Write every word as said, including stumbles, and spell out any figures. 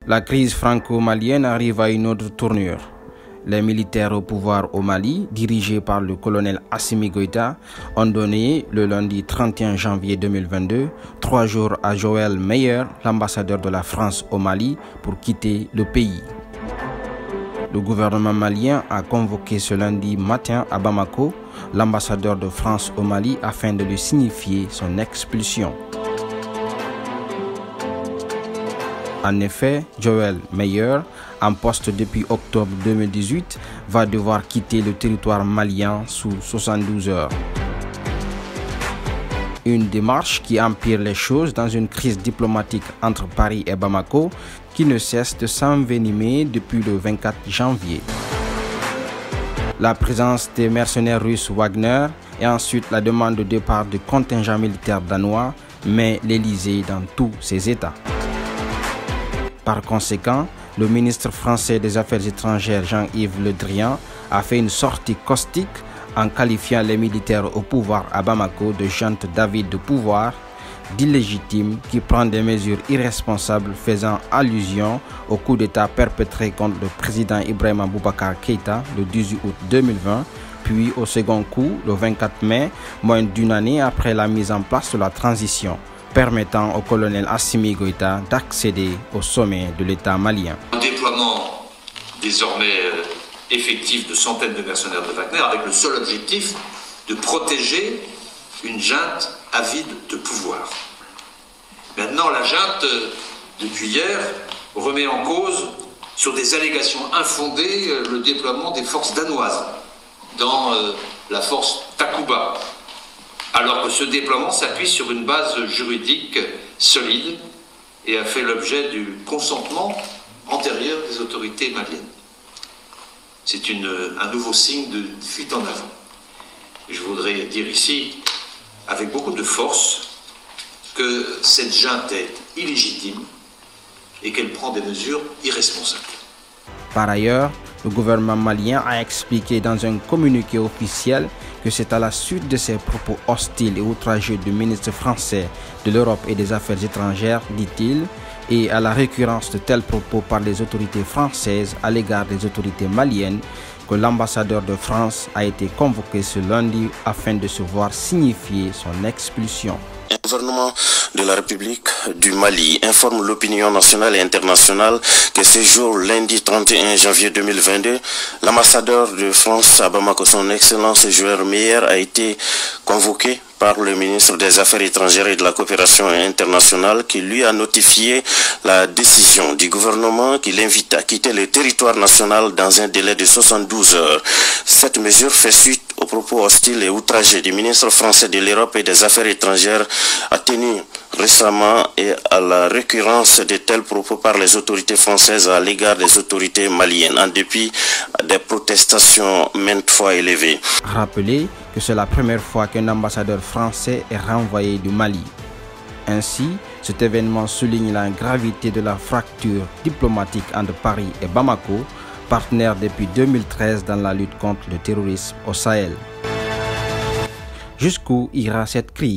La crise franco-malienne arrive à une autre tournure. Les militaires au pouvoir au Mali, dirigés par le colonel Assimi Goïta, ont donné le lundi trente et un janvier deux mille vingt-deux trois jours à Joël Meyer, l'ambassadeur de la France au Mali, pour quitter le pays. Le gouvernement malien a convoqué ce lundi matin à Bamako l'ambassadeur de France au Mali afin de lui signifier son expulsion. En effet, Joël Meyer, en poste depuis octobre deux mille dix-huit, va devoir quitter le territoire malien sous soixante-douze heures. Une démarche qui empire les choses dans une crise diplomatique entre Paris et Bamako qui ne cesse de s'envenimer depuis le vingt-quatre janvier. La présence des mercenaires russes Wagner et ensuite la demande de départ du contingent militaire danois met l'Élysée dans tous ses états. Par conséquent, le ministre français des Affaires étrangères Jean-Yves Le Drian a fait une sortie caustique en qualifiant les militaires au pouvoir à Bamako de junte David de pouvoir, d'illégitime qui prend des mesures irresponsables faisant allusion au coup d'État perpétré contre le président Ibrahima Boubacar Keïta le dix-huit août deux mille vingt, puis au second coup le vingt-quatre mai, moins d'une année après la mise en place de la transition, permettant au colonel Assimi Goïta d'accéder au sommet de l'État malien. Un déploiement désormais effectif de centaines de mercenaires de Wagner avec le seul objectif de protéger une junte avide de pouvoir. Maintenant, la junte, depuis hier, remet en cause, sur des allégations infondées, le déploiement des forces danoises dans la force Takuba, alors que ce déploiement s'appuie sur une base juridique solide et a fait l'objet du consentement antérieur des autorités maliennes. C'est un nouveau signe de fuite en avant. Je voudrais dire ici, avec beaucoup de force, que cette junte est illégitime et qu'elle prend des mesures irresponsables. Par ailleurs, le gouvernement malien a expliqué dans un communiqué officiel que c'est à la suite de ces propos hostiles et outrageux du ministre français de l'Europe et des Affaires étrangères, dit-il, et à la récurrence de tels propos par les autorités françaises à l'égard des autorités maliennes, que l'ambassadeur de France a été convoqué ce lundi afin de se voir signifier son expulsion. Le gouvernement de la République du Mali informe l'opinion nationale et internationale que ce jour, lundi trente et un janvier deux mille vingt-deux, l'ambassadeur de France à Bamako, son Excellence Joël Meyer, a été convoqué par le ministre des Affaires étrangères et de la coopération internationale qui lui a notifié la décision du gouvernement qui l'invite à quitter le territoire national dans un délai de soixante-douze heures. Cette mesure fait suite aux propos hostiles et outragés du ministre français de l'Europe et des Affaires étrangères a tenu récemment et à la récurrence de tels propos par les autorités françaises à l'égard des autorités maliennes, en dépit des protestations maintes fois élevées. Rappelez que c'est la première fois qu'un ambassadeur français est renvoyé du Mali. Ainsi, cet événement souligne la gravité de la fracture diplomatique entre Paris et Bamako, partenaires depuis deux mille treize dans la lutte contre le terrorisme au Sahel. Jusqu'où ira cette crise ?